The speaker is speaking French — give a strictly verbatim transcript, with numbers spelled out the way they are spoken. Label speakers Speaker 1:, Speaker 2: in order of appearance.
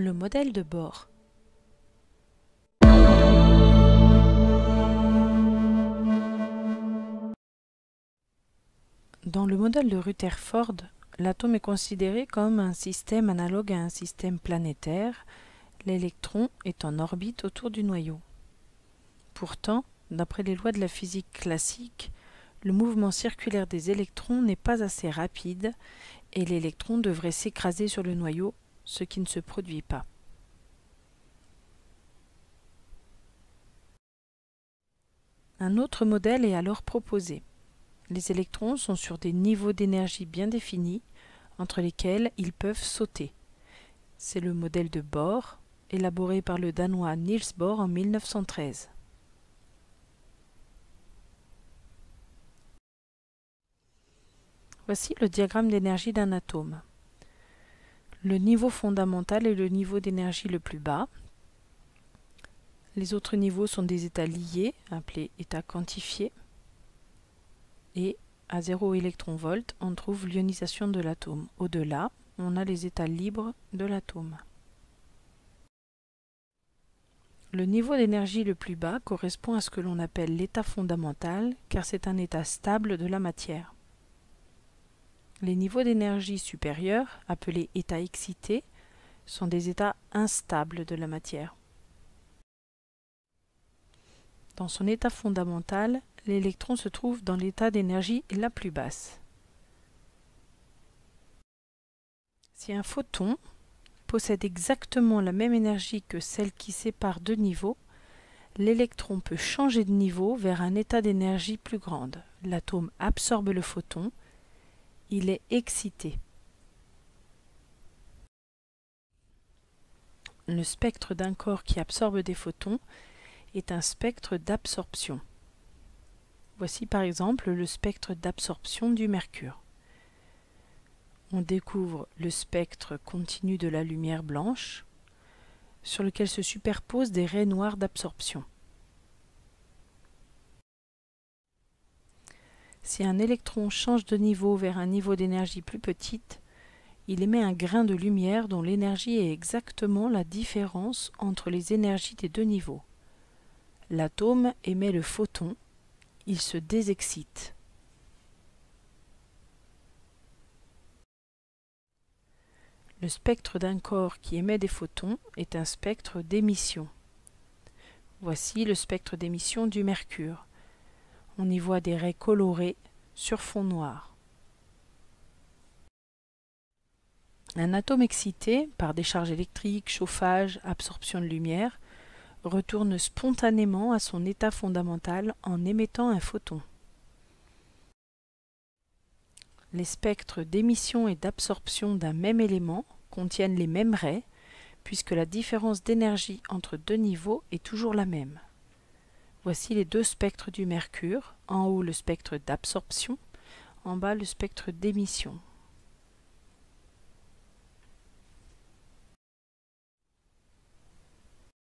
Speaker 1: Le modèle de Bohr. Dans le modèle de Rutherford, l'atome est considéré comme un système analogue à un système planétaire, l'électron est en orbite autour du noyau. Pourtant, d'après les lois de la physique classique, le mouvement circulaire des électrons n'est pas assez rapide et l'électron devrait s'écraser sur le noyau, ce qui ne se produit pas. Un autre modèle est alors proposé. Les électrons sont sur des niveaux d'énergie bien définis, entre lesquels ils peuvent sauter. C'est le modèle de Bohr, élaboré par le Danois Niels Bohr en mille neuf cent treize. Voici le diagramme d'énergie d'un atome. Le niveau fondamental est le niveau d'énergie le plus bas. Les autres niveaux sont des états liés, appelés états quantifiés. Et à zéro électron-volt, on trouve l'ionisation de l'atome. Au-delà, on a les états libres de l'atome. Le niveau d'énergie le plus bas correspond à ce que l'on appelle l'état fondamental, car c'est un état stable de la matière. Les niveaux d'énergie supérieurs, appelés états excités, sont des états instables de la matière. Dans son état fondamental, l'électron se trouve dans l'état d'énergie la plus basse. Si un photon possède exactement la même énergie que celle qui sépare deux niveaux, l'électron peut changer de niveau vers un état d'énergie plus grande. L'atome absorbe le photon, il est excité. Le spectre d'un corps qui absorbe des photons est un spectre d'absorption. Voici par exemple le spectre d'absorption du mercure. On découvre le spectre continu de la lumière blanche, sur lequel se superposent des raies noires d'absorption. Si un électron change de niveau vers un niveau d'énergie plus petite, il émet un grain de lumière dont l'énergie est exactement la différence entre les énergies des deux niveaux. L'atome émet le photon, il se désexcite. Le spectre d'un corps qui émet des photons est un spectre d'émission. Voici le spectre d'émission du mercure. On y voit des raies colorées sur fond noir. Un atome excité, par des charges électriques, chauffage, absorption de lumière, retourne spontanément à son état fondamental en émettant un photon. Les spectres d'émission et d'absorption d'un même élément contiennent les mêmes raies, puisque la différence d'énergie entre deux niveaux est toujours la même. Voici les deux spectres du mercure, en haut le spectre d'absorption, en bas le spectre d'émission.